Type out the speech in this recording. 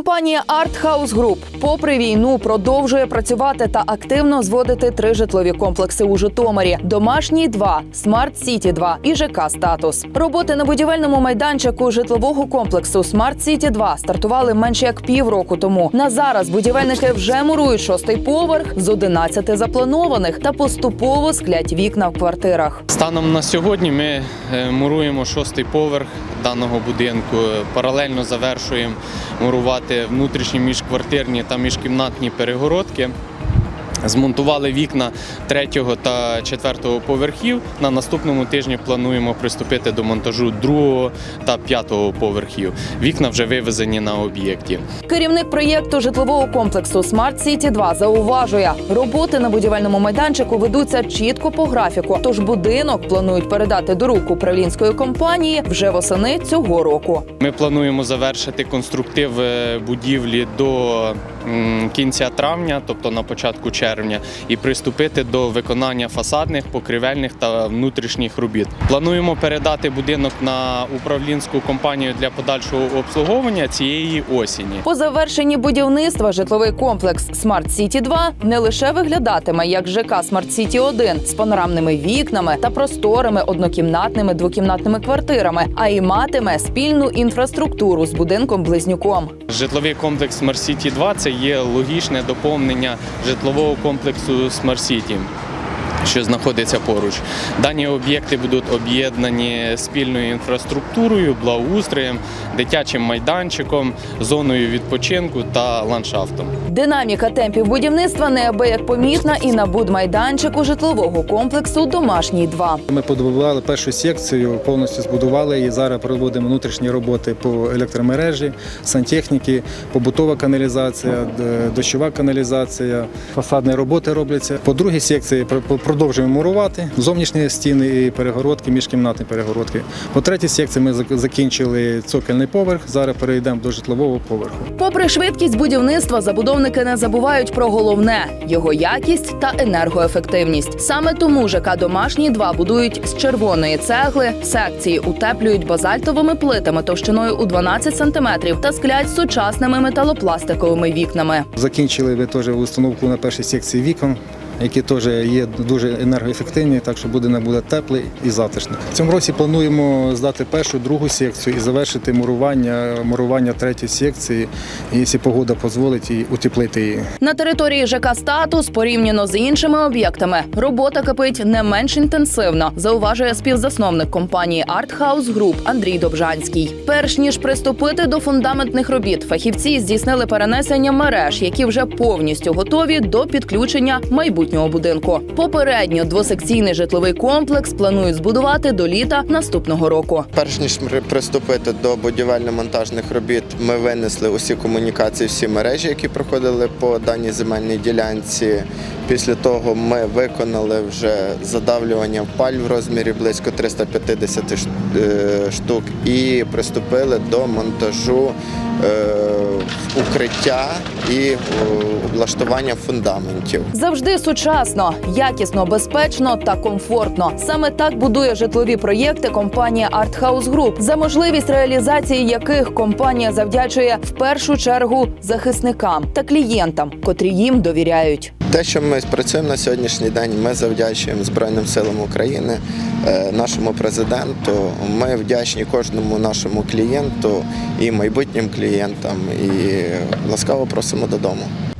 Компанія Art House Group попри війну продовжує працювати та активно зводити 3 житлові комплекси у Житомирі: Домашній 2, Смарт Сіті 2 і ЖК Статус. Роботи на будівельному майданчику житлового комплексу Смарт Сіті 2 стартували менше як півроку тому. На зараз будівельники вже мурують 6-й поверх з 11 запланованих та поступово склять вікна в квартирах. Станом на сьогодні ми муруємо 6-й поверх даного будинку. Паралельно завершуємо мурувати внутрішні міжквартирні та міжкімнатні перегородки. Змонтували вікна 3-го та 4-го поверхів. На наступному тижні плануємо приступити до монтажу 2-го та 5-го поверхів. Вікна вже вивезені на об'єкті. Керівник проєкту житлового комплексу Смарт Сіті 2 зауважує, роботи на будівельному майданчику ведуться чітко по графіку, тож будинок планують передати до рук управлінської компанії вже восени цього року. Ми плануємо завершити конструктив будівлі до кінця травня, тобто на початку червня, і приступити до виконання фасадних, покрівельних та внутрішніх робіт. Плануємо передати будинок на управлінську компанію для подальшого обслуговування цієї осені. По завершенні будівництва житловий комплекс Смарт Сіті 2 не лише виглядатиме як ЖК Смарт Сіті 1 з панорамними вікнами та просторими однокімнатними, двокімнатними квартирами, а й матиме спільну інфраструктуру з будинком-близнюком. Житловий комплекс Смарт Сіті 2 – це є логічне доповнення житлового комплексу Смарт Сіті, що знаходиться поруч. Дані об'єкти будуть об'єднані спільною інфраструктурою, благоустроєм, дитячим майданчиком, зоною відпочинку та ландшафтом. Динаміка темпів будівництва неабияк помітна і на будмайданчику житлового комплексу «Домашній 2». Ми побудували першу секцію, повністю збудували її. Зараз проводимо внутрішні роботи по електромережі, сантехніки, побутова каналізація, дощова каналізація, фасадні роботи робляться. По другій секції продовжуємо мурувати зовнішні стіни і перегородки, міжкімнатні перегородки. По третій секції ми закінчили цокольний поверх, зараз перейдемо до житлового поверху. Попри швидкість будівництва, забудовники не забувають про головне – його якість та енергоефективність. Саме тому ЖК «Домашній 2» будують з червоної цегли, секції утеплюють базальтовими плитами товщиною у 12 см та склять сучасними металопластиковими вікнами. Закінчили ви теж установку на першій секції вікон, які теж є дуже енергоефективні, так що будинок буде теплий і затишний. В цьому році плануємо здати першу, другу секцію і завершити мурування третьої секції, і, якщо погода дозволить, і утеплити її. На території ЖК «Статус» порівняно з іншими об'єктами робота кипить не менш інтенсивно, зауважує співзасновник компанії Art House Group Андрій Добжанський. Перш ніж приступити до фундаментних робіт, фахівці здійснили перенесення мереж, які вже повністю готові до підключення майбутнього будинку. Попередньо двосекційний житловий комплекс планують збудувати до літа наступного року. Перш ніж приступити до будівельно-монтажних робіт, ми винесли усі комунікації, всі мережі, які проходили по даній земельній ділянці. Після того ми виконали вже задавлювання паль в розмірі близько 350 штук і приступили до монтажу укриття і облаштування фундаментів. Завжди сучасно, якісно, безпечно та комфортно. Саме так будує житлові проєкти компанія Art House Group, за можливість реалізації яких компанія завдячує в першу чергу захисникам та клієнтам, котрі їм довіряють. Те, що ми працюємо на сьогоднішній день, ми завдячуємо Збройним силам України, нашому президенту. Ми вдячні кожному нашому клієнту і майбутнім клієнтам. І ласкаво просимо додому.